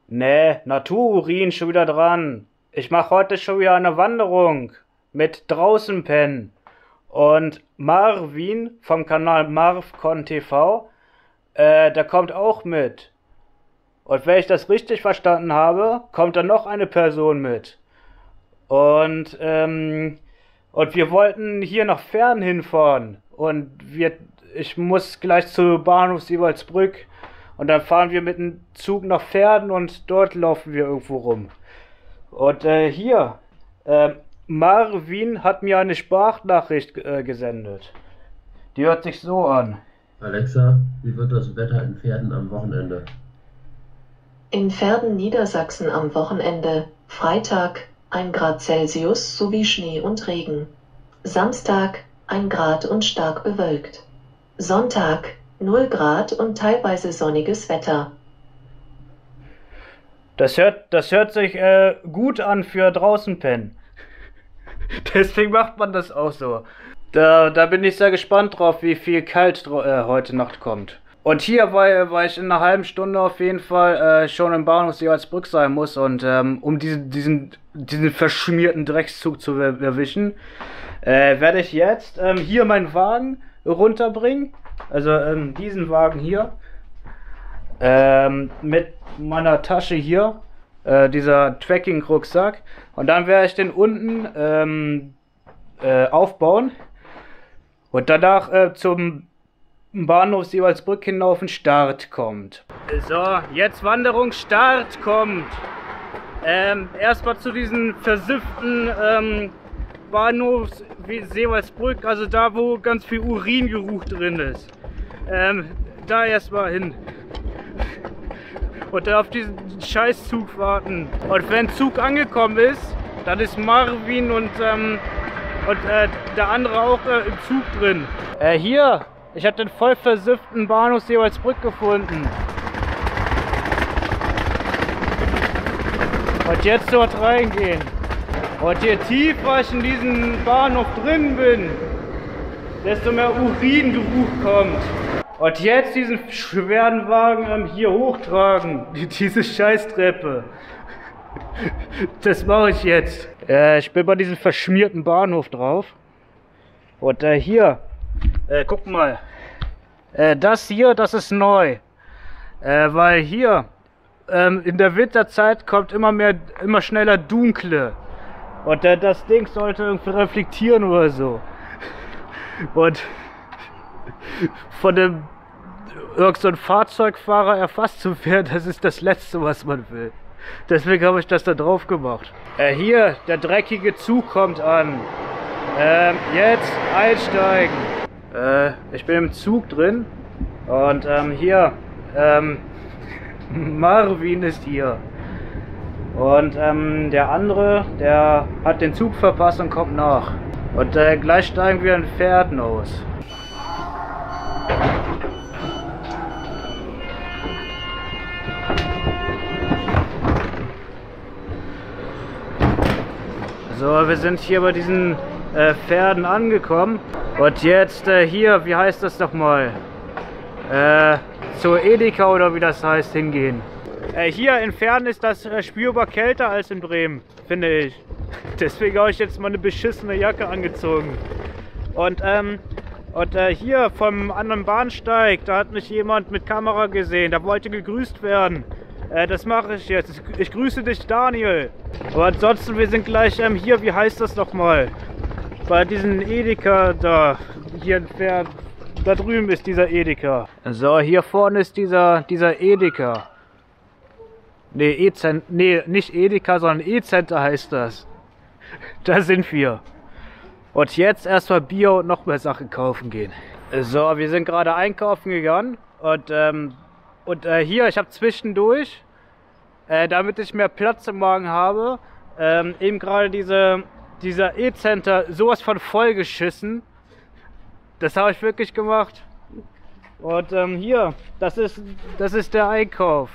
Nee, Natururin schon wieder dran. Ich mache heute schon wieder eine Wanderung mit draußen pennen. Und Marvin vom Kanal Marvcon TV, der kommt auch mit. Und wenn ich das richtig verstanden habe, kommt dann noch eine Person mit. Und wir wollten hier nach Fern hinfahren. Ich muss gleich zu Bahnhof Siewaldsbrück. Und dann fahren wir mit dem Zug nach Verden und dort laufen wir irgendwo rum. Und Marvin hat mir eine Sprachnachricht gesendet. Die hört sich so an. Alexa, wie wird das Wetter in Verden am Wochenende? In Verden, Niedersachsen am Wochenende, Freitag 1 Grad Celsius sowie Schnee und Regen. Samstag 1 Grad und stark bewölkt. Sonntag 0 Grad und teilweise sonniges Wetter. Das hört sich gut an für draußen pennen. Deswegen macht man das auch so. Da bin ich sehr gespannt drauf, wie viel kalt heute Nacht kommt. Und hier, weil ich in einer halben Stunde auf jeden Fall schon im Bahnhof Siewaldsbrück sein muss und um diesen verschmierten Dreckszug zu erwischen, werde ich jetzt hier meinen Wagen runterbringen. Also diesen Wagen hier. Mit meiner Tasche hier. Dieser Trekking-Rucksack. Und dann werde ich den unten aufbauen. Und danach zum Bahnhof Siewaldsbrück hinlaufen, Start kommt. So, jetzt Wanderungsstart kommt. Erstmal zu diesen versifften Bahnhof Siewaldsbrück, also da, wo ganz viel Uringeruch drin ist. Da erstmal hin. Und dann auf diesen Scheißzug warten. Und wenn Zug angekommen ist, dann ist Marvin und der andere auch im Zug drin. Hier, ich habe den voll versifften Bahnhof Siewaldsbrück gefunden. Und jetzt dort reingehen. Und je tiefer ich in diesen Bahnhof drin bin, desto mehr Uringeruch kommt. Und jetzt diesen schweren Wagen hier hochtragen. Diese Scheißtreppe. Das mache ich jetzt. Ich bin bei diesem verschmierten Bahnhof drauf. Und hier, guck mal. Das hier, das ist neu. Weil hier in der Winterzeit kommt immer schneller Dunkle. Und das Ding sollte irgendwie reflektieren oder so. Und von so einem Fahrzeugfahrer erfasst zu werden, das ist das Letzte, was man will. Deswegen habe ich das da drauf gemacht. Hier, der dreckige Zug kommt an. Jetzt einsteigen. Ich bin im Zug drin. Und hier, Marvin ist hier. Und der andere, der hat den Zug verpasst und kommt nach. Und gleich steigen wir in Verden aus. So, wir sind hier bei diesen Verden angekommen. Und jetzt hier, wie heißt das doch mal? Zur Edeka oder wie das heißt, hingehen. Hier in Verden ist das spürbar kälter als in Bremen, finde ich. Deswegen habe ich jetzt mal eine beschissene Jacke angezogen. Und hier vom anderen Bahnsteig, da hat mich jemand mit Kamera gesehen, da wollte gegrüßt werden. Das mache ich jetzt. Ich grüße dich, Daniel. Aber ansonsten, wir sind gleich hier, wie heißt das nochmal? Bei diesem Edeka da, hier in Verden. Da drüben ist dieser Edeka. So, hier vorne ist dieser Edeka. Nee, nicht Edeka, sondern E-Center heißt das. Da sind wir. Und jetzt erstmal Bier und noch mehr Sachen kaufen gehen. So, wir sind gerade einkaufen gegangen. Und hier, ich habe zwischendurch, damit ich mehr Platz im Magen habe, eben gerade dieser E-Center sowas von vollgeschissen. Das habe ich wirklich gemacht. Und hier, das ist der Einkauf.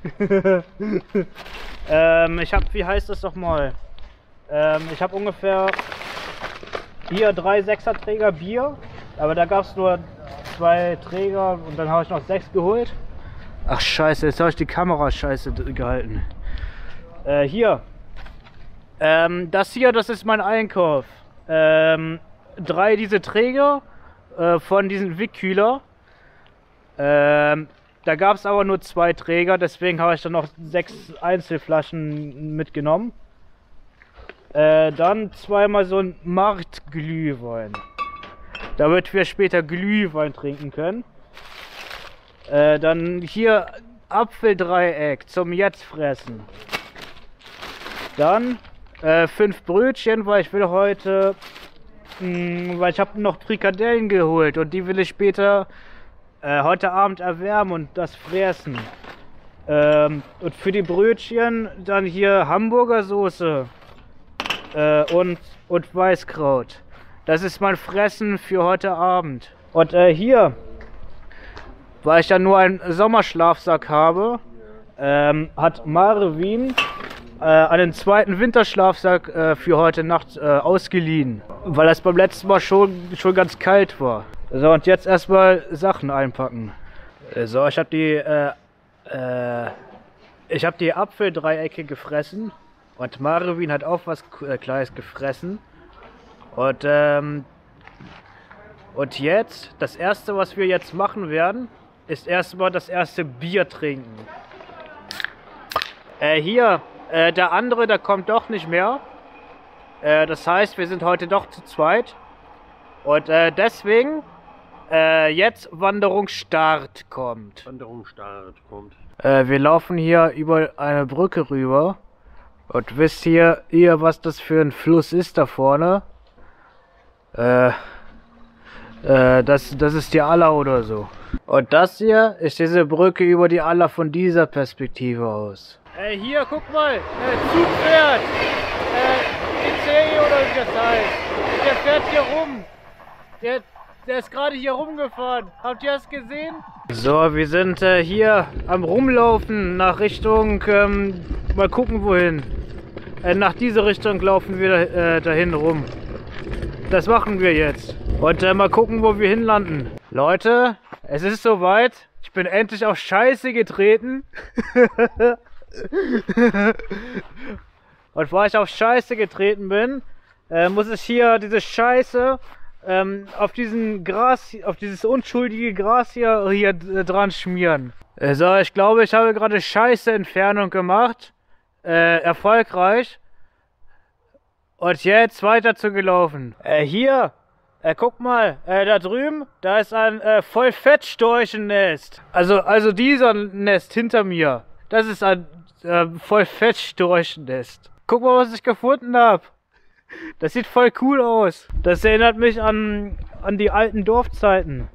Ich habe, wie heißt das doch mal? Ich habe ungefähr hier 3 6er-Träger Bier, aber da gab es nur 2 Träger und dann habe ich noch 6 geholt. Ach scheiße, jetzt habe ich die Kamera scheiße gehalten. Hier. Das hier, das ist mein Einkauf. 3 diese Träger von diesen Wickkühler. Da gab es aber nur 2 Träger, deswegen habe ich dann noch 6 Einzelflaschen mitgenommen. Dann zweimal so ein Marktglühwein, damit wir später Glühwein trinken können. Dann hier Apfeldreieck zum jetzt fressen. Dann 5 Brötchen, weil ich will heute, weil ich habe noch Frikadellen geholt und die will ich später heute Abend erwärmen und das fressen. Und für die Brötchen dann hier Hamburger Soße und Weißkraut. Das ist mein Fressen für heute Abend. Und hier, weil ich ja nur einen Sommerschlafsack habe, hat Marvin einen zweiten Winterschlafsack für heute Nacht ausgeliehen, weil das beim letzten Mal schon ganz kalt war. So, und jetzt erstmal Sachen einpacken. So, ich habe die Apfeldreiecke gefressen und Marvin hat auch was Kleines gefressen. Und jetzt, das erste, was wir jetzt machen werden, ist erstmal das erste Bier trinken. Hier, der andere, der kommt doch nicht mehr. Das heißt, wir sind heute doch zu zweit. Und deswegen jetzt Wanderungsstart kommt. Wir laufen hier über eine Brücke rüber. Und wisst ihr, was das für ein Fluss ist da vorne? Das ist die Aller oder so. Und das hier ist diese Brücke über die Aller von dieser Perspektive aus. Hier, guck mal, Zugpferd, EC oder wie das heißt. Der fährt hier rum. Der ist gerade hier rumgefahren. Habt ihr das gesehen? So, wir sind hier am Rumlaufen nach Richtung, mal gucken wohin. Nach dieser Richtung laufen wir dahin rum. Das machen wir jetzt. Und mal gucken, wo wir hinlanden. Leute, es ist soweit. Ich bin endlich auf Scheiße getreten. Und weil ich auf Scheiße getreten bin, muss ich hier diese Scheiße auf dieses unschuldige Gras hier dran schmieren. So, ich glaube, ich habe gerade Scheiße-Entfernung gemacht. Erfolgreich. Und jetzt weiter zu gelaufen. Hier, guck mal, da drüben, da ist ein Vollfettstorchennest. Also dieser Nest hinter mir, das ist ein Vollfettstorchennest. Guck mal, was ich gefunden habe. Das sieht voll cool aus. Das erinnert mich an die alten Dorfzeiten.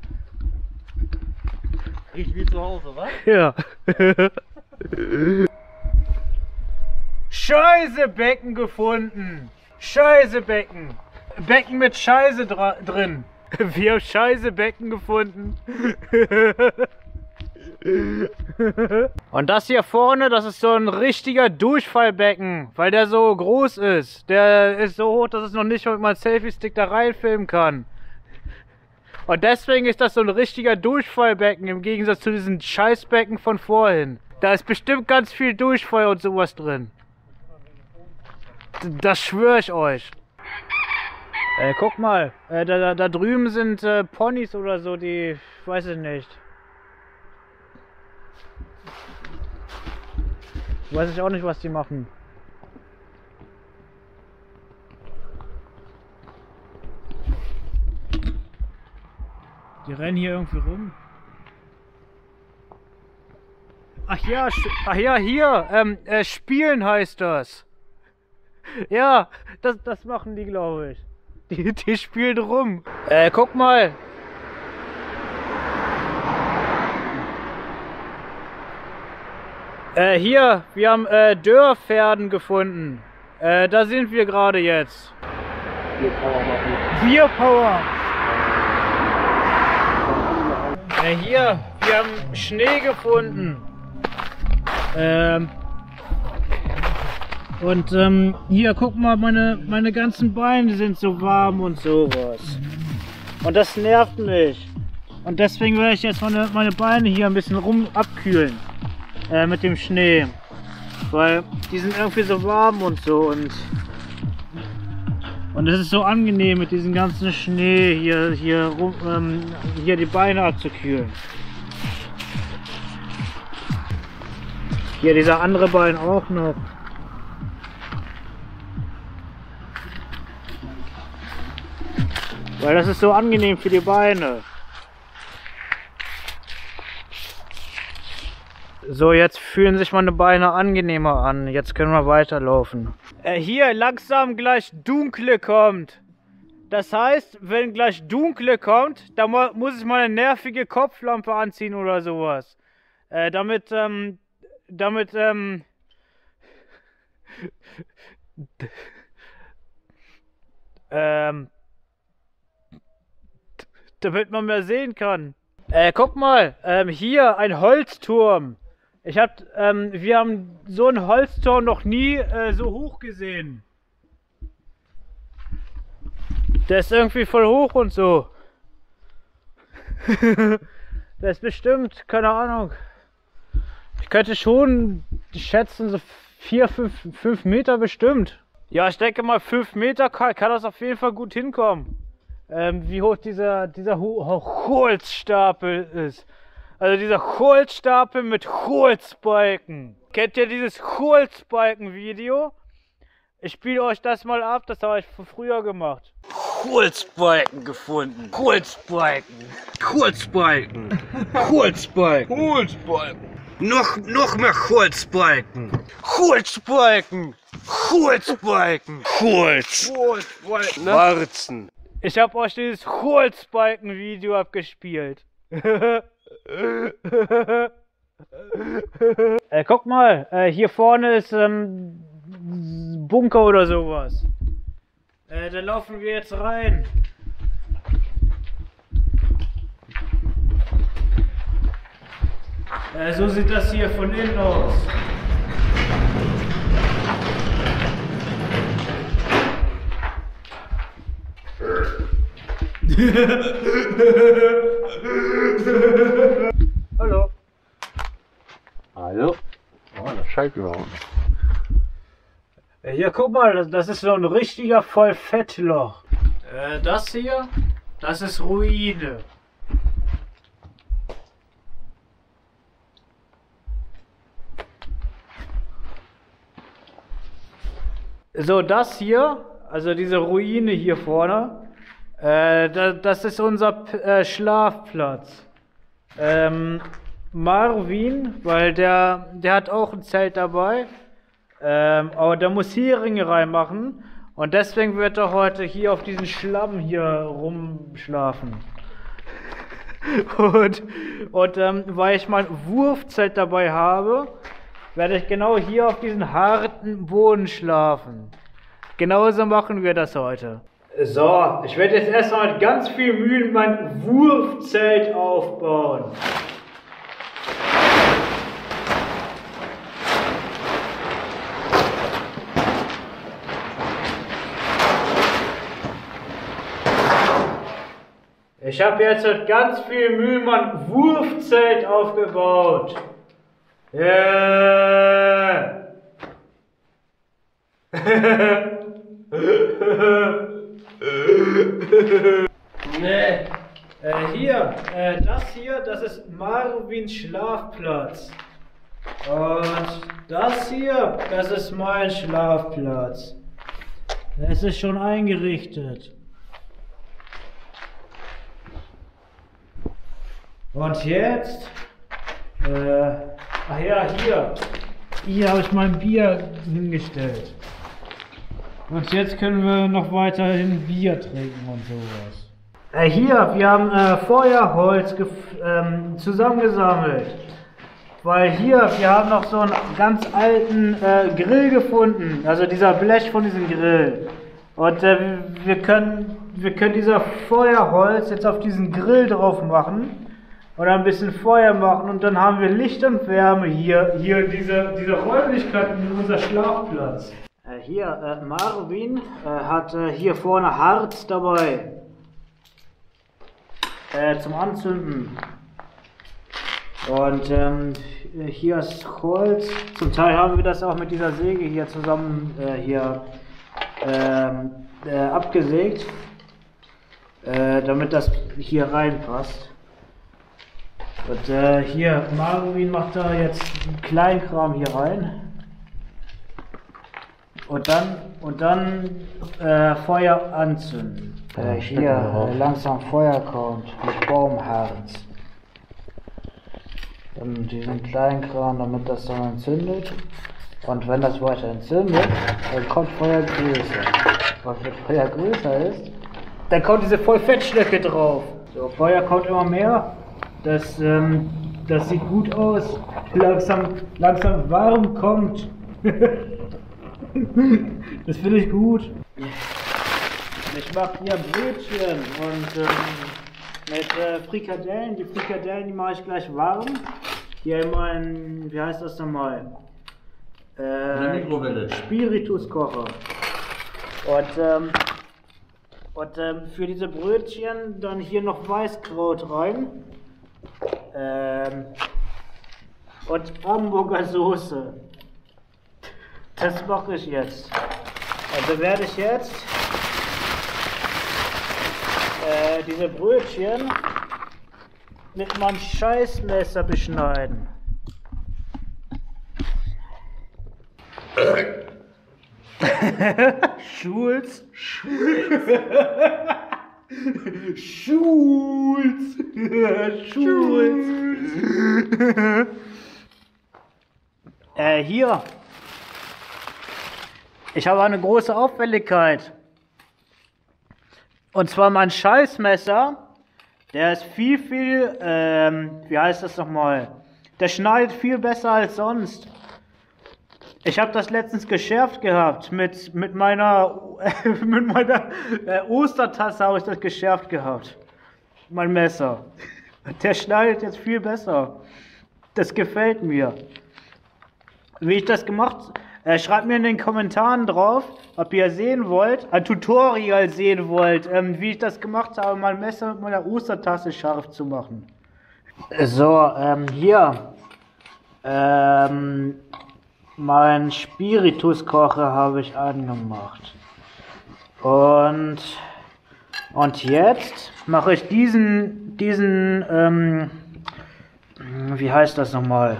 Riecht wie zu Hause, was? Ja. Scheißebecken gefunden. Scheißebecken. Becken mit Scheiße drin. Wir haben Scheißebecken gefunden. Und das hier vorne, das ist so ein richtiger Durchfallbecken, weil der so groß ist. Der ist so hoch, dass es noch nicht mit meinem Selfie-Stick da reinfilmen kann. Und deswegen ist das so ein richtiger Durchfallbecken im Gegensatz zu diesen Scheißbecken von vorhin. Da ist bestimmt ganz viel Durchfall und sowas drin. Das schwöre ich euch. Guck mal, da drüben sind Ponys oder so, die, ich weiß es nicht. Weiß ich auch nicht, was die machen. Die rennen hier irgendwie rum. Ach ja, hier, spielen heißt das. Ja, das machen die, glaube ich. Die spielen rum. Guck mal. Hier, wir haben Dörrpferden gefunden. Da sind wir gerade jetzt. Bierpower. Hier, wir haben Schnee gefunden. Und hier, guck mal, meine ganzen Beine sind so warm und sowas. Und das nervt mich. Und deswegen werde ich jetzt meine Beine hier ein bisschen abkühlen mit dem Schnee. Weil die sind irgendwie so warm und so. Und es ist so angenehm mit diesem ganzen Schnee hier die Beine abzukühlen. Hier dieser andere Bein auch noch. Weil das ist so angenehm für die Beine. So, jetzt fühlen sich meine Beine angenehmer an. Jetzt können wir weiterlaufen. Hier langsam gleich Dunkle kommt. Das heißt, wenn gleich Dunkle kommt, dann muss ich mal eine nervige Kopflampe anziehen oder damit man mehr sehen kann. Guck mal, hier ein Holzturm. Wir haben so einen Holzturm noch nie so hoch gesehen. Der ist irgendwie voll hoch und so. Der ist bestimmt, keine Ahnung. Ich könnte schon schätzen, so 5 Meter bestimmt. Ja, ich denke mal 5 Meter kann das auf jeden Fall gut hinkommen. Wie hoch dieser Holzstapel ist. Also dieser Holzstapel mit Holzbalken. Kennt ihr dieses Holzbalken-Video? Ich spiele euch das mal ab, das habe ich früher gemacht. Holzbalken gefunden. Holzbalken. Holzbalken. Holzbalken. Holzbalken. Noch mehr Holzbalken. Holzbalken. Holzbalken. Holzbalken. Warzen. Ich habe euch dieses Holzbalken-Video abgespielt. Guck mal, hier vorne ist Bunker oder sowas. Da laufen wir jetzt rein. So sieht das hier von innen aus. Hallo. Hallo? Oh, das schallt überhaupt nicht. Hier, guck mal, das ist so ein richtiger Vollfettloch. Das hier, das ist Ruine. So, das hier, also diese Ruine hier vorne, das ist unser Schlafplatz. Marvin, weil der hat auch ein Zelt dabei, aber der muss Heringe reinmachen und deswegen wird er heute hier auf diesen Schlamm hier rumschlafen. Und weil ich mein Wurfzelt dabei habe, werde ich genau hier auf diesen harten Boden schlafen. Genauso machen wir das heute. So, ich werde jetzt erstmal mit ganz viel Mühe mein Wurfzelt aufbauen. Ich habe jetzt mit ganz viel Mühe mein Wurfzelt aufgebaut. Yeah. Nee. Das ist Marvins Schlafplatz. Und das hier, das ist mein Schlafplatz. Es ist schon eingerichtet. Und jetzt, ach ja, hier habe ich mein Bier hingestellt. Und jetzt können wir noch weiterhin Bier trinken und sowas. Wir haben Feuerholz zusammengesammelt. Weil wir haben noch so einen ganz alten Grill gefunden. Also dieser Blech von diesem Grill. Und wir können dieser Feuerholz jetzt auf diesen Grill drauf machen. Oder ein bisschen Feuer machen und dann haben wir Licht und Wärme hier diese Räumlichkeiten in unser Schlafplatz. Marvin hat hier vorne Harz dabei. zum Anzünden. Und hier ist Holz. Zum Teil haben wir das auch mit dieser Säge hier zusammen abgesägt, damit das hier reinpasst. Und hier, Marvin macht da jetzt einen Kleinkram hier rein. Und dann Feuer anzünden. Hier langsam Feuer mit Baumharz. Dann diesen Kleinkram, damit das dann entzündet. Und wenn das weiter entzündet, dann kommt Feuer größer. Und wenn Feuer größer ist, dann kommt diese Vollfettschnecke drauf. So, Feuer kommt immer mehr. Das sieht gut aus. Langsam warm kommt. Das finde ich gut. Ich mache hier Brötchen und mit Frikadellen. Die Frikadellen, die mache ich gleich warm. Hier in meinen, wie heißt das nochmal? Mikrowelle. Spirituskocher. Und für diese Brötchen dann hier noch Weißkraut rein. Und Hamburger Soße. Das mache ich jetzt. Also werde ich jetzt diese Brötchen mit meinem Scheißmesser beschneiden. Schulz. Hier. Ich habe eine große Auffälligkeit. Und zwar mein Scheißmesser, der ist viel, wie heißt das nochmal? Der schneidet viel besser als sonst. Ich habe das letztens geschärft gehabt, mit meiner Ostertasse habe ich das geschärft gehabt. Mein Messer. Der schneidet jetzt viel besser. Das gefällt mir. Wie ich das gemacht habe, schreibt mir in den Kommentaren drauf, ob ihr sehen wollt, ein Tutorial sehen wollt, wie ich das gemacht habe, mein Messer mit meiner Ostertasse scharf zu machen. So, hier. Mein Spirituskocher habe ich angemacht. Und jetzt mache ich diesen, wie heißt das nochmal?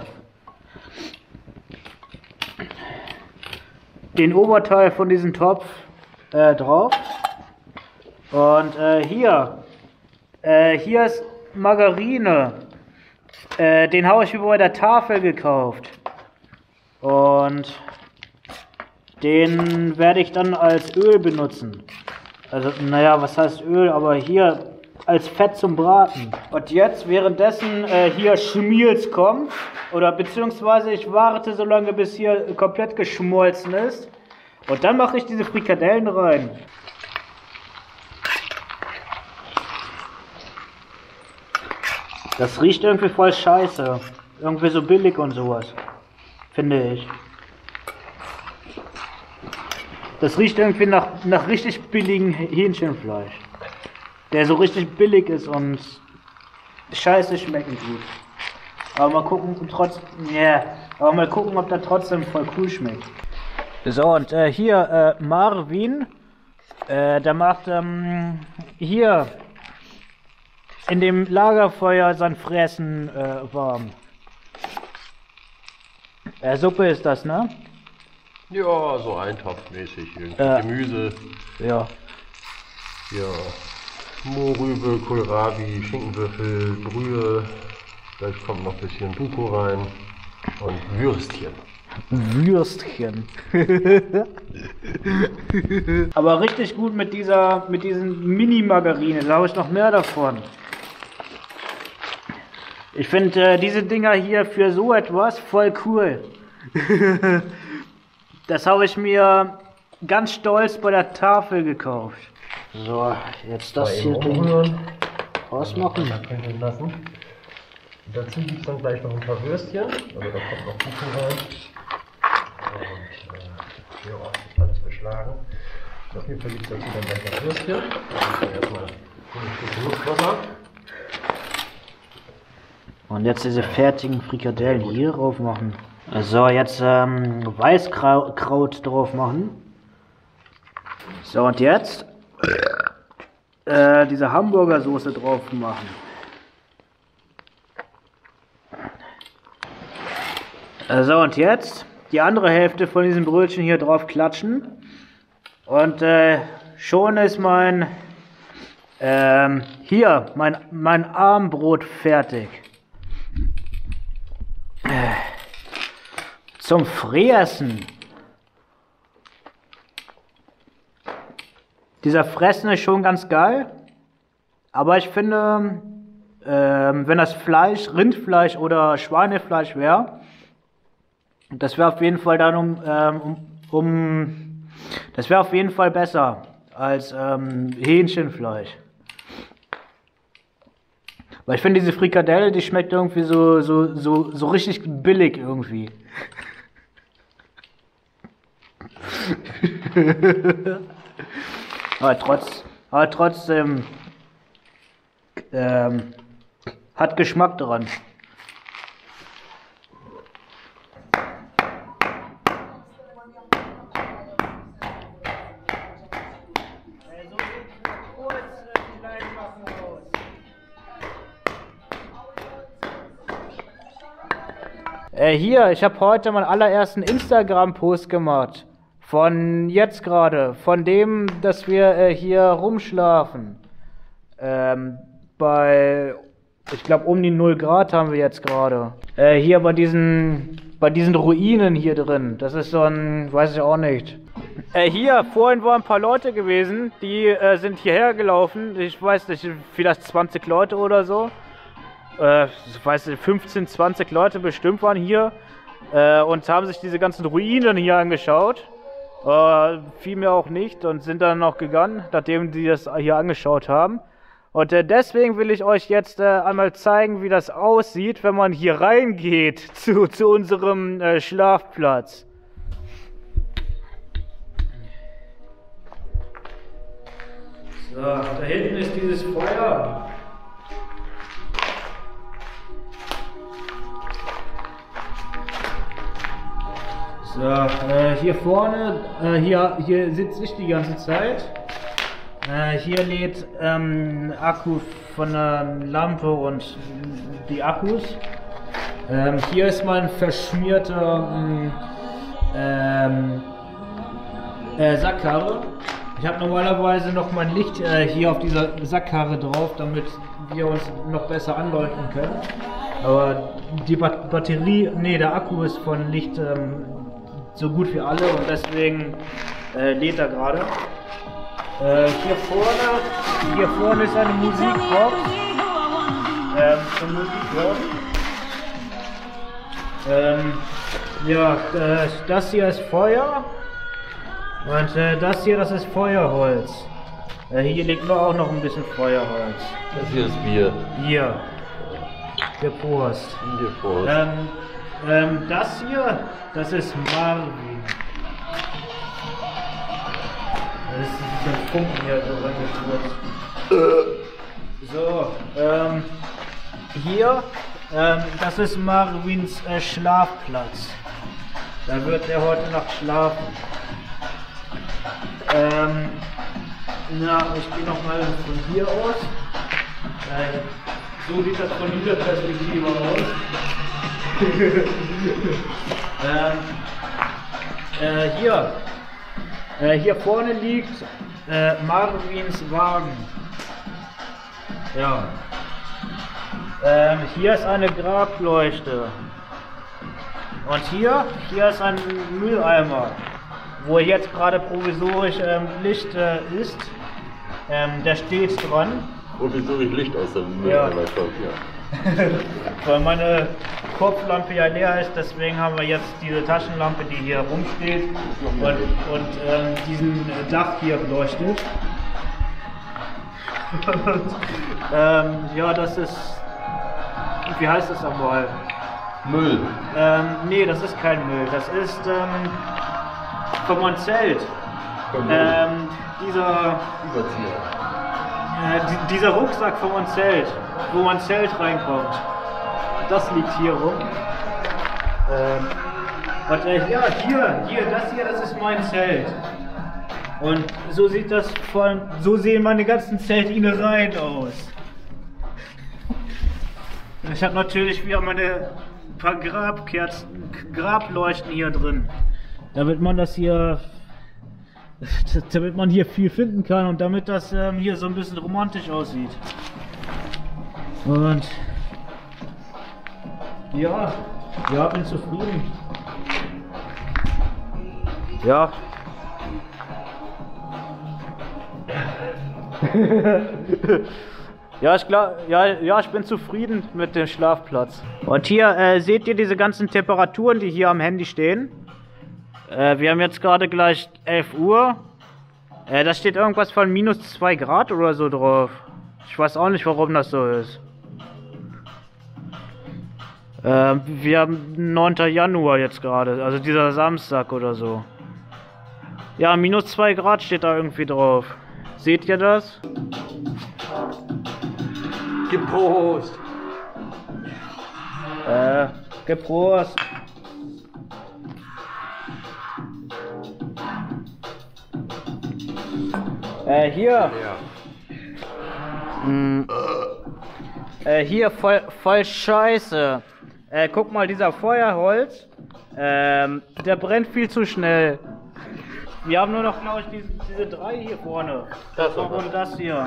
Den Oberteil von diesem Topf drauf. Und hier ist Margarine. Den habe ich mir bei der Tafel gekauft. Und den werde ich dann als Öl benutzen. Also, naja, was heißt Öl, aber hier als Fett zum Braten. Und jetzt, währenddessen hier Schmilz kommt, oder beziehungsweise ich warte so lange, bis hier komplett geschmolzen ist. Und dann mache ich diese Frikadellen rein. Das riecht irgendwie voll scheiße. Irgendwie so billig und sowas. Finde ich. Das riecht irgendwie nach richtig billigem Hähnchenfleisch. Der so richtig billig ist und scheiße schmecken gut. Aber mal gucken, ob der trotzdem voll cool schmeckt. So, und hier Marvin, der macht hier in dem Lagerfeuer sein Fressen warm. Suppe ist das, ne? Ja, so eintopfmäßig. Gemüse. Ja. Ja. Mohrrübe, Kohlrabi, Schinkenwürfel, Brühe. Vielleicht kommt noch ein bisschen Buko rein. Und Würstchen. Würstchen. Aber richtig gut mit diesen Mini-Margarine. Da habe ich noch mehr davon. Ich finde diese Dinger hier für so etwas voll cool. Das habe ich mir ganz stolz bei der Tafel gekauft. So, jetzt das hier rausmachen. Lassen. Und dazu gibt es dann gleich noch ein paar Würstchen. Also da kommt noch Kuchen rein. Und ja, alles beschlagen. Auf jeden Fall gibt es dazu dann gleich noch Würstchen. Also erstmal ein Stück Nusswasser. Und jetzt diese fertigen Frikadellen hier drauf machen. So, jetzt Weißkraut drauf machen. So, und jetzt diese Hamburgersoße drauf machen. So, und jetzt die andere Hälfte von diesem Brötchen hier drauf klatschen. Und schon ist mein Abendbrot fertig. Zum Fressen. Dieser Fressen ist schon ganz geil. Aber ich finde, wenn das Fleisch Rindfleisch oder Schweinefleisch wäre, das wäre auf jeden Fall dann das wäre auf jeden Fall besser als Hähnchenfleisch. Weil ich finde, diese Frikadelle, die schmeckt irgendwie so richtig billig irgendwie. aber trotzdem hat Geschmack dran. Hier, ich habe heute meinen allerersten Instagram-Post gemacht. Von jetzt gerade. Von dem, dass wir hier rumschlafen. Ich glaube, um die 0 Grad haben wir jetzt gerade. Hier bei diesen Ruinen hier drin. Das ist so ein, weiß ich auch nicht. Hier, vorhin waren ein paar Leute gewesen, die sind hierher gelaufen. Ich weiß nicht, vielleicht 20 Leute oder so. Ich weiß nicht, 15, 20 Leute bestimmt waren hier und haben sich diese ganzen Ruinen hier angeschaut. Fiel mir auch nicht und sind dann noch gegangen, nachdem die das hier angeschaut haben. Und deswegen will ich euch jetzt einmal zeigen, wie das aussieht, wenn man hier reingeht zu unserem Schlafplatz. So, da hinten ist dieses Feuer. So, hier vorne, hier sitze ich die ganze Zeit. Hier lädt Akku von der Lampe und die Akkus. Hier ist mein verschmierter Sackkarre. Ich habe normalerweise noch mein Licht hier auf dieser Sackkarre drauf, damit wir uns noch besser anleuchten können. Aber die Batterie, nee, der Akku ist von Licht so gut wie alle und deswegen lädt er gerade. Hier vorne ist eine Musikbox. Ja, das hier ist Feuer. Und das hier, das ist Feuerholz. Hier liegt auch noch ein bisschen Feuerholz. Das hier ist Bier. Hier. Der Prost. Der Prost. Das hier, das ist Marvin. Das ist ein Funken hier so reingestürzt. So, hier, das ist Marvins Schlafplatz. Da wird er heute Nacht schlafen. Na, ich gehe nochmal von hier aus. So sieht das von dieser Perspektive aus. Hier vorne liegt Marvins Wagen. Ja. Hier ist eine Grableuchte. Und hier ist ein Mülleimer, wo jetzt gerade provisorisch Licht ist. Der steht dran. Provisorisch Licht aus dem Mülleimer kommt, ja. Weil meine Kopflampe ja leer ist, deswegen haben wir jetzt diese Taschenlampe, die hier rumsteht und diesen Dach hier beleuchtet. Ja, das ist, wie heißt das nochmal? Müll. Nee, das ist kein Müll, das ist von meinem Zelt. Dieser Rucksack von meinem Zelt, wo mein Zelt reinkommt. das liegt hier rum. Und ja, das ist mein Zelt. Und so so sehen meine ganzen Zeltinnereien aus. Ich habe natürlich wieder meine paar Grableuchten hier drin. Damit man hier viel finden kann und damit das hier so ein bisschen romantisch aussieht. Und ja, bin zufrieden. Ja. Ich bin zufrieden mit dem Schlafplatz. Und hier seht ihr diese ganzen Temperaturen, die hier am Handy stehen. Wir haben jetzt gerade gleich 11 Uhr. Da steht irgendwas von -2 Grad oder so drauf. Ich weiß auch nicht, warum das so ist. Wir haben 9. Januar jetzt gerade, also dieser Samstag oder so. Ja, -2 Grad steht da irgendwie drauf. Seht ihr das? Geprost! Geprost! Hier. Hier voll scheiße. Guck mal, dieser Feuerholz, der brennt viel zu schnell. Wir haben nur noch, glaube ich, diese 3 hier vorne. Das und das hier.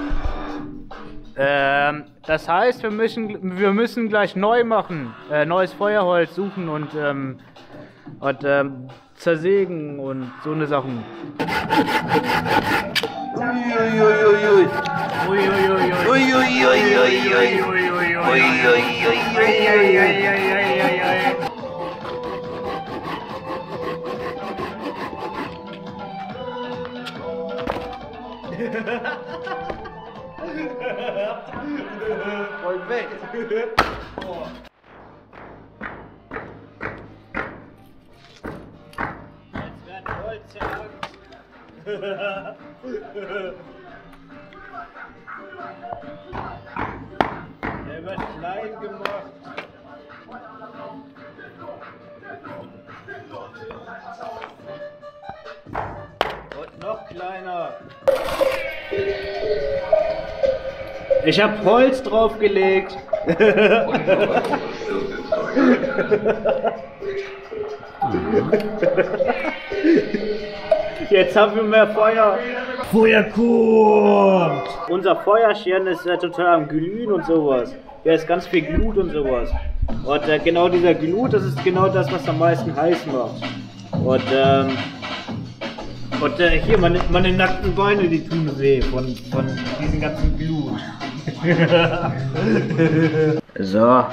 Das heißt, wir müssen gleich neu machen. Neues Feuerholz suchen und zersägen und so eine Sachen. Voll weg! Jetzt wird Holz jagt. Der wird klein gemacht. Und noch kleiner. Ich habe Holz draufgelegt. Jetzt haben wir mehr Feuer. Feuer kommt! Unser Feuerschirm ist total am Glühen und sowas. Hier ist ganz viel Glut und sowas. Und genau dieser Glut, das ist genau das, was am meisten heiß macht. Und hier, meine nackten Beine, die tun weh von diesem ganzen Glut. So,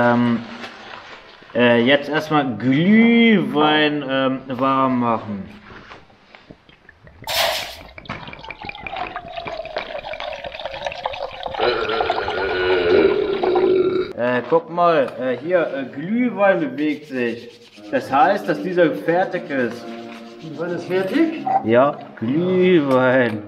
jetzt erstmal Glühwein warm machen. Guck mal, hier, Glühwein bewegt sich. Das heißt, dass dieser fertig ist. Glühwein ist fertig? Ja, Glühwein.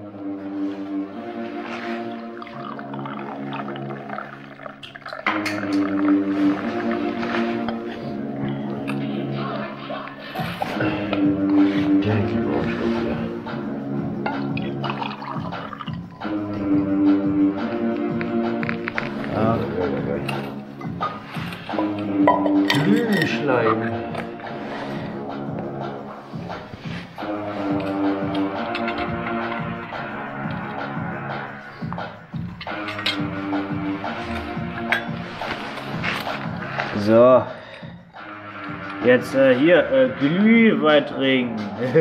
Glühschleim. So. Jetzt hier Glühwein trinken.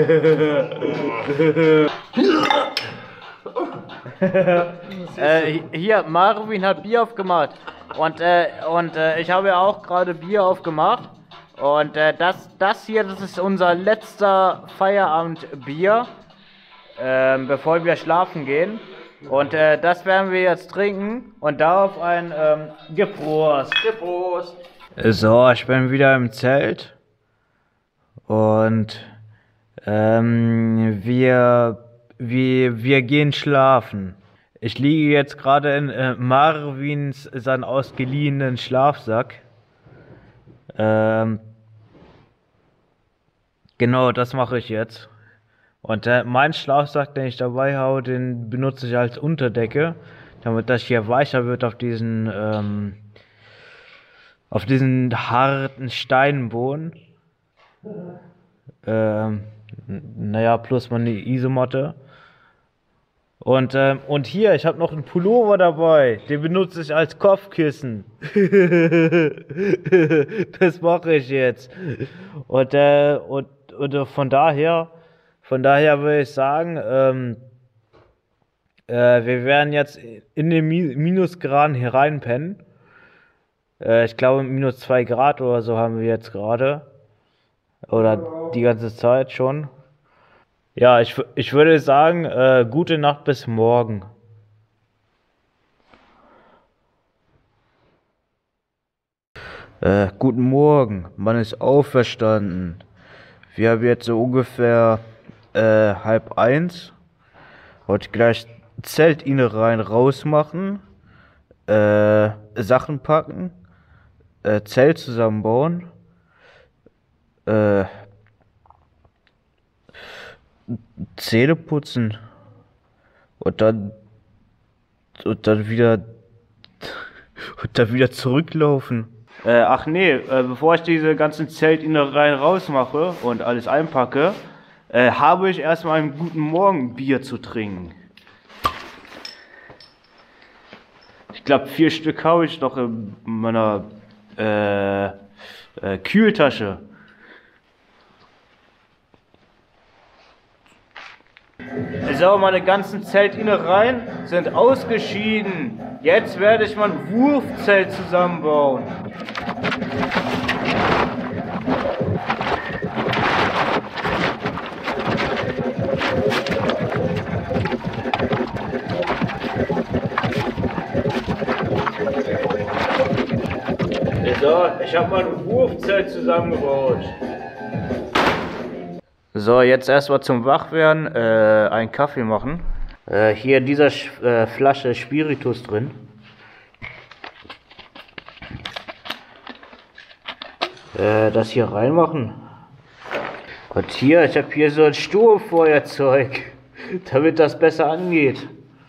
Hier, Marvin hat Bier aufgemacht. Und ich habe ja auch gerade Bier aufgemacht. Und das hier, das ist unser letzter Feierabendbier, bevor wir schlafen gehen. Und das werden wir jetzt trinken und darauf ein Geprost. Geprost. So, ich bin wieder im Zelt. Und wir gehen schlafen. Ich liege jetzt gerade in Marvins seinen ausgeliehenen Schlafsack. Genau, das mache ich jetzt. Und mein Schlafsack, den ich dabei habe, den benutze ich als Unterdecke, damit das hier weicher wird auf diesen harten Steinboden. Naja, plus meine Isomatte. Und hier, ich habe noch einen Pullover dabei. Den benutze ich als Kopfkissen. Das mache ich jetzt. Und von daher würde ich sagen, wir werden jetzt in den Minusgraden hier reinpennen. Ich glaube, -2 Grad oder so haben wir jetzt gerade. Oder die ganze Zeit schon. Ja, ich würde sagen, gute Nacht bis morgen. Guten Morgen, man ist auferstanden. Wir haben jetzt so ungefähr 12:30. Heute gleich Zeltinnereien rausmachen, Sachen packen, Zelt zusammenbauen, Zähne putzen und dann wieder zurücklaufen. Ach nee, bevor ich diese ganzen Zeltinnereien rausmache und alles einpacke, habe ich erstmal einen guten Morgen Bier zu trinken. Ich glaube 4 Stück habe ich noch in meiner Kühltasche. So, meine ganzen Zeltinnereien sind ausgeschieden. Jetzt werde ich mein Wurfzelt zusammenbauen. So, ich habe mein Wurfzelt zusammengebaut. So, jetzt erstmal zum Wachwerden einen Kaffee machen. Hier in dieser Flasche Spiritus drin. Das hier reinmachen. Und hier, ich habe hier so ein Sturmfeuerzeug, damit das besser angeht.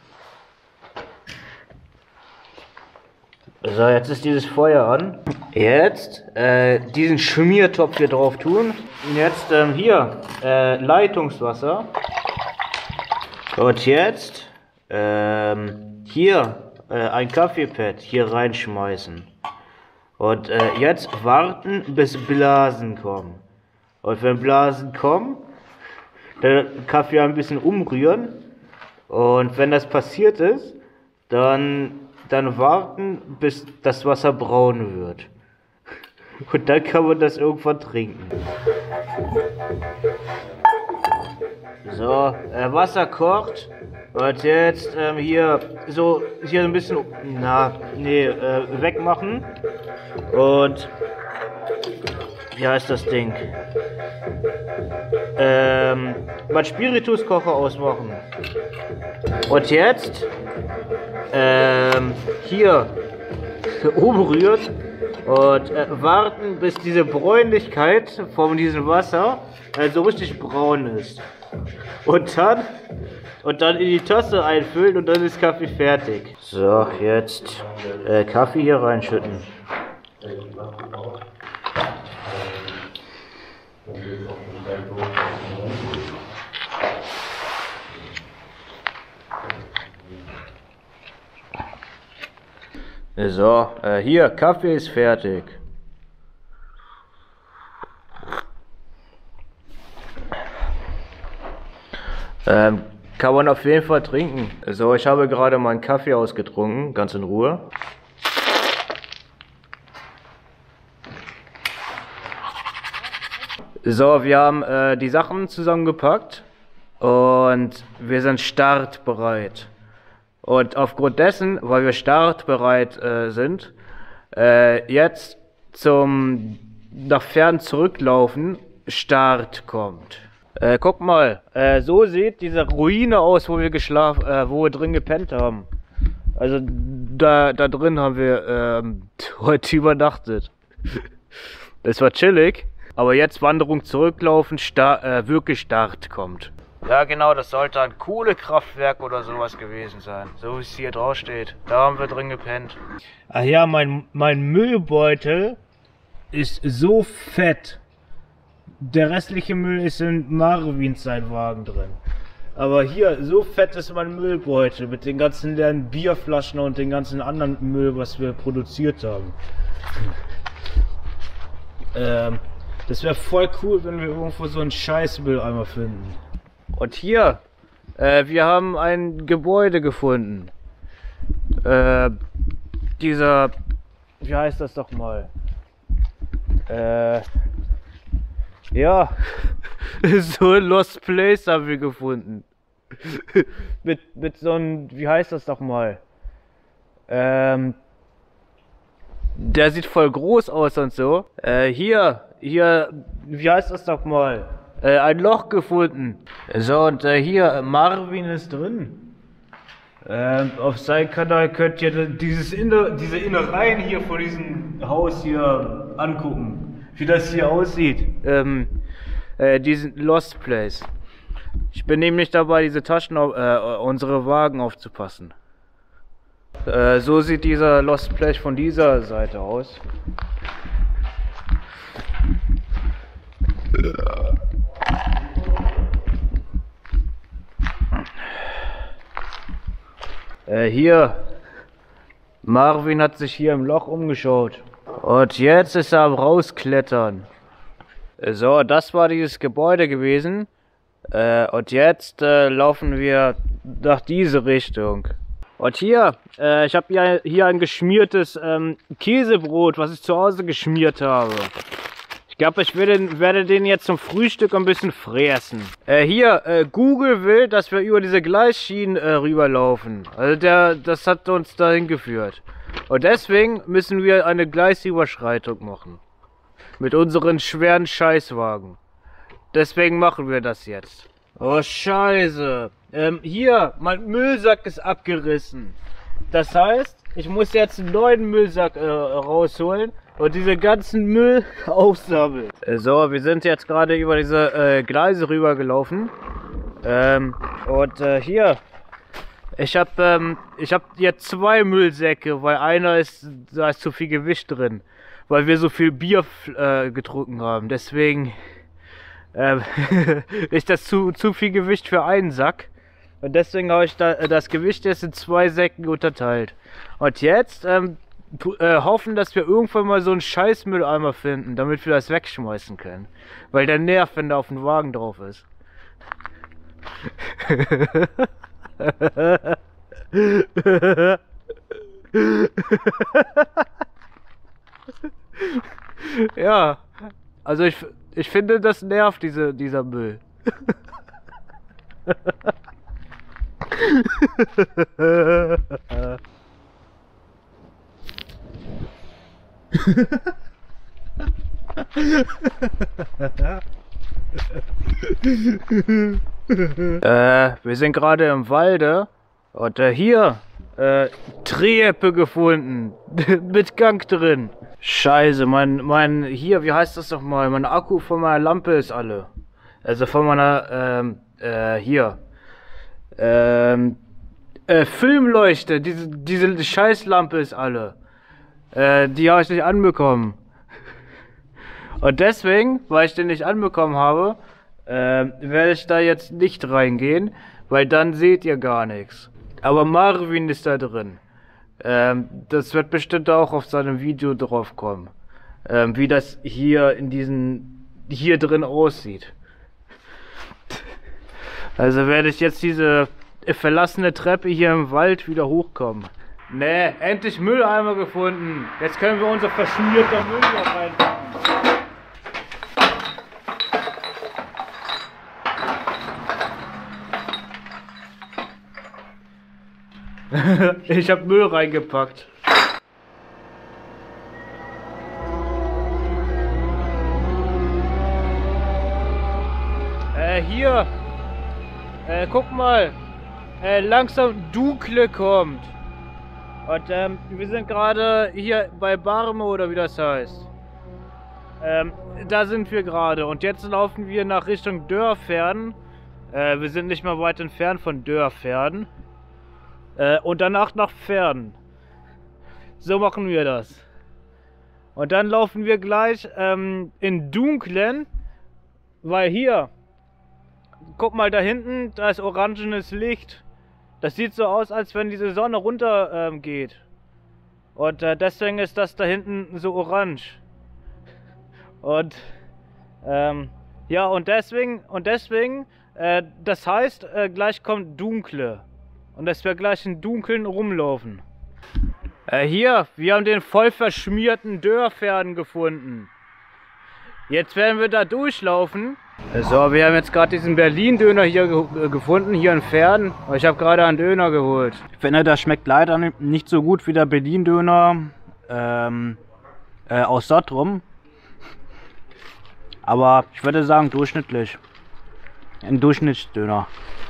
So, jetzt ist dieses Feuer an. Jetzt diesen Schmiertopf hier drauf tun. Und jetzt hier Leitungswasser. Und jetzt hier ein Kaffeepad hier reinschmeißen. Und jetzt warten, bis Blasen kommen. Und wenn Blasen kommen, den Kaffee ein bisschen umrühren. Und wenn das passiert ist, dann warten, bis das Wasser braun wird. Und dann kann man das irgendwann trinken. So, Wasser kocht. Und jetzt hier ein bisschen, wegmachen. Und wie heißt das Ding? Mein Spirituskocher ausmachen. Und jetzt hier umrührt und warten, bis diese Bräunlichkeit von diesem Wasser so richtig braun ist. Und dann in die Tasse einfüllen und dann ist Kaffee fertig. So, jetzt Kaffee hier reinschütten. So, hier, Kaffee ist fertig. Kann man auf jeden Fall trinken. So, ich habe gerade meinen Kaffee ausgetrunken, ganz in Ruhe. So, wir haben die Sachen zusammengepackt und wir sind startbereit. Und aufgrund dessen, weil wir startbereit sind, jetzt nach fern zurücklaufen, Start kommt. Guck mal, so sieht diese Ruine aus, wo wir drin gepennt haben. Also da drin haben wir heute übernachtet. Das war chillig. Aber jetzt Wanderung zurücklaufen, wirklich Start kommt. Ja genau, das sollte ein Kohlekraftwerk oder sowas gewesen sein. So wie es hier drauf steht. Da haben wir drin gepennt. Ach ja, mein Müllbeutel ist so fett. Der restliche Müll ist in Marvins sein Wagen drin. Aber hier, so fett ist mein Müllbeutel mit den ganzen leeren Bierflaschen und den ganzen anderen Müll, was wir produziert haben. Das wäre voll cool, wenn wir irgendwo so einen Scheißmülleimer finden. Und hier, wir haben ein Gebäude gefunden. Wie heißt das doch mal? Ja, so ein Lost Place haben wir gefunden. mit so einem, wie heißt das doch mal? Der sieht voll groß aus und so. Hier, wie heißt das doch mal? Ein Loch gefunden. So, und hier, Marvin ist drin. Auf seinem Kanal könnt ihr diese Innereien hier von diesem Haus hier angucken. Wie das hier aussieht. Diesen Lost Place. Ich bin nämlich dabei, diese Taschen, unsere Wagen aufzupassen. So sieht dieser Lost Place von dieser Seite aus. Hier. Marvin hat sich hier im Loch umgeschaut. Und jetzt ist er am Rausklettern. So, das war dieses Gebäude gewesen. Und jetzt laufen wir nach diese Richtung. Und hier, ich habe hier ein geschmiertes Käsebrot, was ich zu Hause geschmiert habe. Ich glaube, ich werde den jetzt zum Frühstück ein bisschen fressen. Hier, Google will, dass wir über diese Gleisschienen rüberlaufen. Also das hat uns dahin geführt. Und deswegen müssen wir eine Gleisüberschreitung machen. Mit unseren schweren Scheißwagen. Deswegen machen wir das jetzt. Oh Scheiße. Hier, mein Müllsack ist abgerissen. Das heißt, ich muss jetzt einen neuen Müllsack rausholen und diese ganzen Müll aufsammeln. So, wir sind jetzt gerade über diese Gleise rübergelaufen. Und hier, ich habe jetzt 2 Müllsäcke, weil da ist zu viel Gewicht drin. Weil wir so viel Bier getrunken haben. Deswegen ist das zu viel Gewicht für einen Sack. Und deswegen habe ich das Gewicht jetzt in 2 Säcken unterteilt. Und jetzt hoffen, dass wir irgendwann mal so einen Scheißmülleimer finden, damit wir das wegschmeißen können. Weil der nervt, wenn da auf dem Wagen drauf ist. Ja, also ich finde, das nervt, dieser Müll. Wir sind gerade im Walde und hier Treppe gefunden mit Gang drin. Scheiße, hier, wie heißt das noch mal? Mein Akku von meiner Lampe ist alle. Also von meiner hier Filmleuchte, diese Scheißlampe ist alle. Die habe ich nicht anbekommen. Und deswegen, weil ich den nicht anbekommen habe, werde ich da jetzt nicht reingehen, weil dann seht ihr gar nichts. Aber Marvin ist da drin. Das wird bestimmt auch auf seinem Video drauf kommen. Wie das hier hier drin aussieht. Also werde ich jetzt diese verlassene Treppe hier im Wald wieder hochkommen. Nee, endlich Mülleimer gefunden. Jetzt können wir unser verschmierter Müll noch reinpacken. Ich habe Müll reingepackt. Hier. Guck mal. Langsam Dunkle kommt. Und wir sind gerade hier bei Barme oder wie das heißt. Da sind wir gerade und jetzt laufen wir nach Richtung Dörferden. Wir sind nicht mal weit entfernt von Dörferden. Und danach nach Verden. So machen wir das. Und dann laufen wir gleich in Dunklen, weil hier, guck mal da hinten, da ist orangenes Licht. Das sieht so aus, als wenn diese Sonne runter geht. Und deswegen ist das da hinten so orange. Und ja, und deswegen, das heißt, gleich kommt Dunkle. Und dass wir gleich im Dunkeln rumlaufen. Hier, wir haben den voll verschmierten Dörferden gefunden. Jetzt werden wir da durchlaufen. So, wir haben jetzt gerade diesen Berlin-Döner hier gefunden, hier in Verden. Ich habe gerade einen Döner geholt. Ich finde, das schmeckt leider nicht so gut wie der Berlin-Döner aus Sottrum. Aber ich würde sagen, durchschnittlich. Ein Durchschnittsdöner.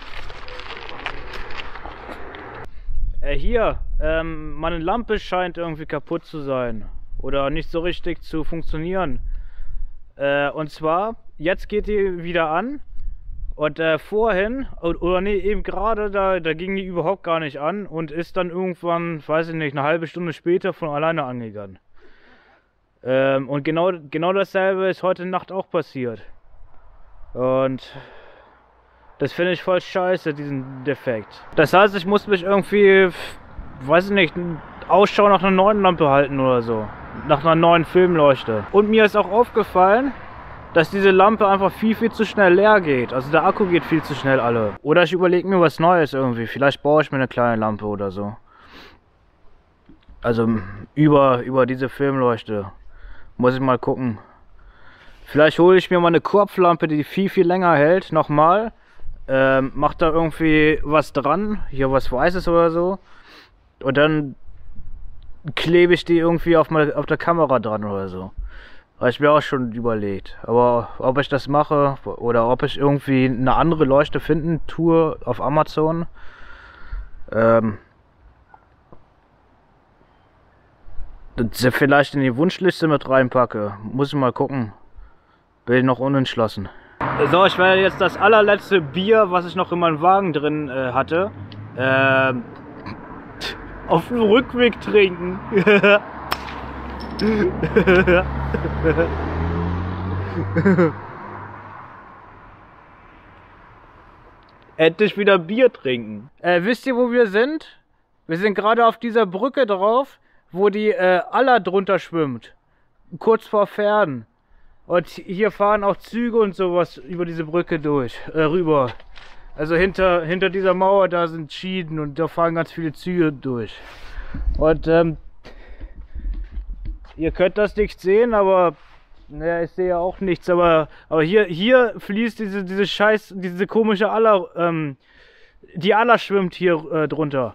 Hier, meine Lampe scheint irgendwie kaputt zu sein. Oder nicht so richtig zu funktionieren. Und zwar, jetzt geht die wieder an. Und vorhin, oder nee, eben gerade, da ging die überhaupt gar nicht an. Und ist dann irgendwann, weiß ich nicht, eine halbe Stunde später von alleine angegangen. Und genau dasselbe ist heute Nacht auch passiert. Und das finde ich voll scheiße, diesen Defekt. Das heißt, ich muss mich irgendwie, weiß ich nicht, Ausschau nach einer neuen Lampe halten oder so. Nach einer neuen Filmleuchte. Und mir ist auch aufgefallen, dass diese Lampe einfach viel zu schnell leer geht. Also der Akku geht viel zu schnell alle. Oder ich überlege mir was Neues irgendwie. Vielleicht baue ich mir eine kleine Lampe oder so. Also über diese Filmleuchte. Muss ich mal gucken. Vielleicht hole ich mir mal eine Kopflampe, die viel länger hält. Nochmal. Mach da irgendwie was dran. Hier was Weißes oder so. Und dann klebe ich die irgendwie auf der Kamera dran oder so. Habe ich mir auch schon überlegt. Aber ob ich das mache oder ob ich irgendwie eine andere Leuchte finden tue auf Amazon. Das vielleicht in die Wunschliste mit reinpacke. Muss ich mal gucken. Bin ich noch unentschlossen. So, ich werde jetzt das allerletzte Bier, was ich noch in meinem Wagen drin hatte, auf dem Rückweg trinken. Endlich wieder Bier trinken. Wisst ihr, wo wir sind? Wir sind gerade auf dieser Brücke drauf, wo die Aller drunter schwimmt. Kurz vor Verden. Und hier fahren auch Züge und sowas über diese Brücke rüber. Also hinter dieser Mauer, da sind Schienen und da fahren ganz viele Züge durch. Und ihr könnt das nicht sehen, aber naja, ich sehe ja auch nichts. Aber hier fließt diese komische Aller, die Aller schwimmt hier drunter.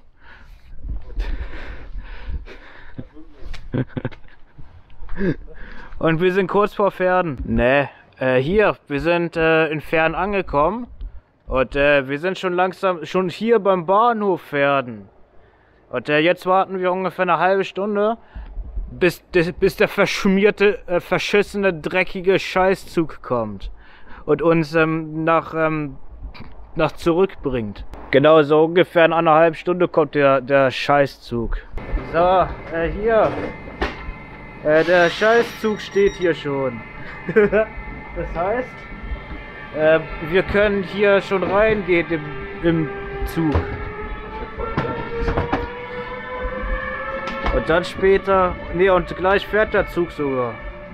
Und wir sind kurz vor Verden. Ne, hier, wir sind in Verden angekommen. Und wir sind schon hier beim Bahnhof Verden. Und jetzt warten wir ungefähr eine halbe Stunde, bis der verschmierte, verschissene, dreckige Scheißzug kommt. Und uns nach zurückbringt. Genau so ungefähr in einer halben Stunde kommt der Scheißzug. So, hier. Der Scheißzug steht hier schon. Das heißt, wir können hier schon reingehen im Zug. Und dann später, nee, und gleich fährt der Zug sogar.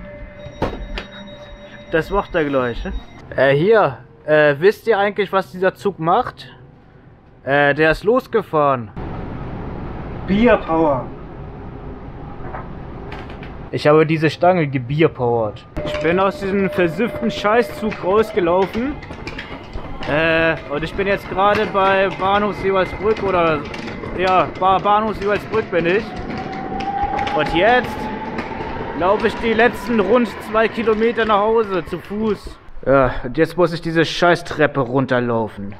Das macht er gleich, ne? Hier, wisst ihr eigentlich, was dieser Zug macht? Der ist losgefahren. Bierpower. Ich habe diese Stange gebierpowert. Ich bin aus diesem versifften Scheißzug rausgelaufen. Und ich bin jetzt gerade bei Bahnhof Seewaldsbrück oder... Ja, Bahnhof Seewaldsbrück bin ich. Und jetzt laufe ich die letzten rund 2 Kilometer nach Hause zu Fuß. Ja, und jetzt muss ich diese Scheißtreppe runterlaufen.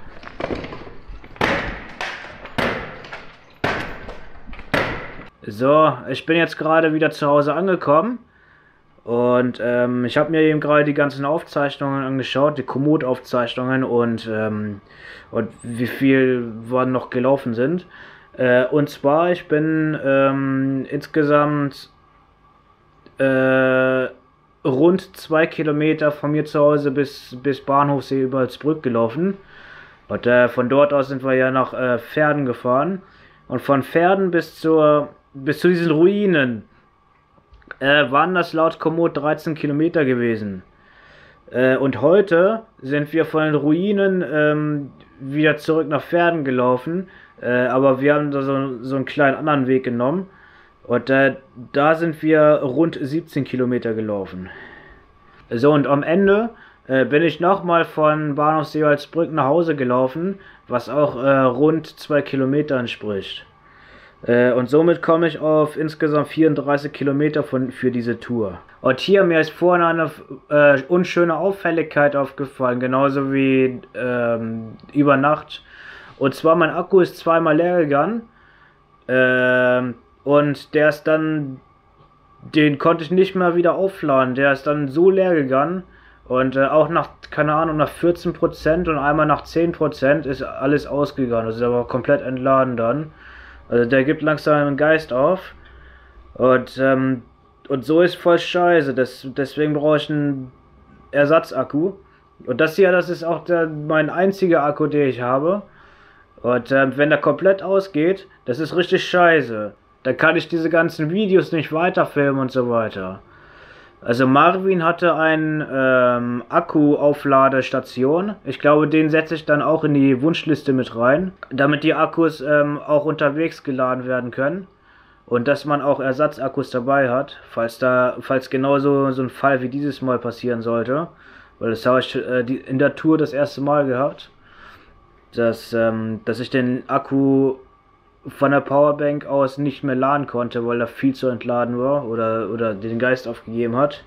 So, ich bin jetzt gerade wieder zu Hause angekommen. Und ich habe mir eben gerade die ganzen Aufzeichnungen angeschaut, die Komoot-Aufzeichnungen und wie viel wann noch gelaufen sind. Und zwar, ich bin insgesamt rund 2 Kilometer von mir zu Hause bis Bahnhof Seebaldsbrück gelaufen. Und von dort aus sind wir ja nach Verden gefahren. Und von Verden bis zu diesen Ruinen waren das laut Komoot 13 Kilometer gewesen. Und heute sind wir von den Ruinen wieder zurück nach Verden gelaufen. Aber wir haben da so einen kleinen anderen Weg genommen. Und da sind wir rund 17 Kilometer gelaufen. So, und am Ende bin ich nochmal von Bahnhof Seebaldsbrück nach Hause gelaufen, was auch rund 2 Kilometer entspricht. Und somit komme ich auf insgesamt 34 Kilometer für diese Tour. Und hier, mir ist vorhin eine unschöne Auffälligkeit aufgefallen, genauso wie über Nacht. Und zwar, mein Akku ist zweimal leer gegangen. Und der ist dann, den konnte ich nicht mehr wieder aufladen. Der ist dann so leer gegangen. Und auch nach, keine Ahnung, nach 14% und einmal nach 10% ist alles ausgegangen. Das ist aber komplett entladen dann. Also der gibt langsam einen Geist auf. Und so ist voll scheiße. Deswegen brauche ich einen Ersatzakku. Und das hier, das ist auch mein einziger Akku, den ich habe. Und wenn der komplett ausgeht, das ist richtig scheiße. Dann kann ich diese ganzen Videos nicht weiterfilmen und so weiter. Also Marvin hatte eine Akku-Aufladestation. Ich glaube, den setze ich dann auch in die Wunschliste mit rein, damit die Akkus auch unterwegs geladen werden können. Und dass man auch Ersatzakkus dabei hat, falls genauso so ein Fall wie dieses Mal passieren sollte. Weil das habe ich in der Tour das erste Mal gehabt, dass ich den Akku von der Powerbank aus nicht mehr laden konnte, weil er viel zu entladen war oder den Geist aufgegeben hat.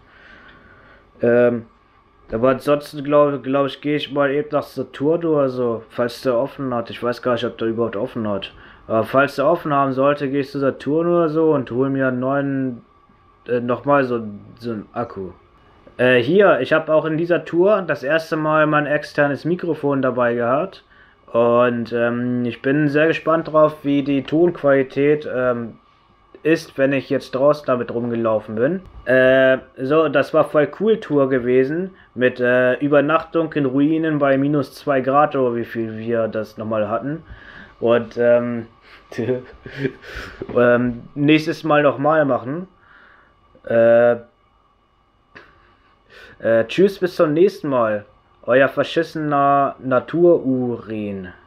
Aber ansonsten glaube ich, gehe ich mal eben nach Saturn oder so, falls der offen hat. Ich weiß gar nicht, ob der überhaupt offen hat. Aber falls der offen haben sollte, gehe ich zu Saturn oder so und hole mir einen neuen, nochmal so einen Akku. Hier, ich habe auch in dieser Tour das erste Mal mein externes Mikrofon dabei gehabt. Und ich bin sehr gespannt drauf, wie die Tonqualität ist, wenn ich jetzt draußen damit rumgelaufen bin. So, das war voll cool Tour gewesen, mit Übernachtung in Ruinen bei minus 2 Grad oder wie viel wir das nochmal hatten. Und nächstes Mal nochmal machen. Tschüss, bis zum nächsten Mal. Euer verschissener Natururin.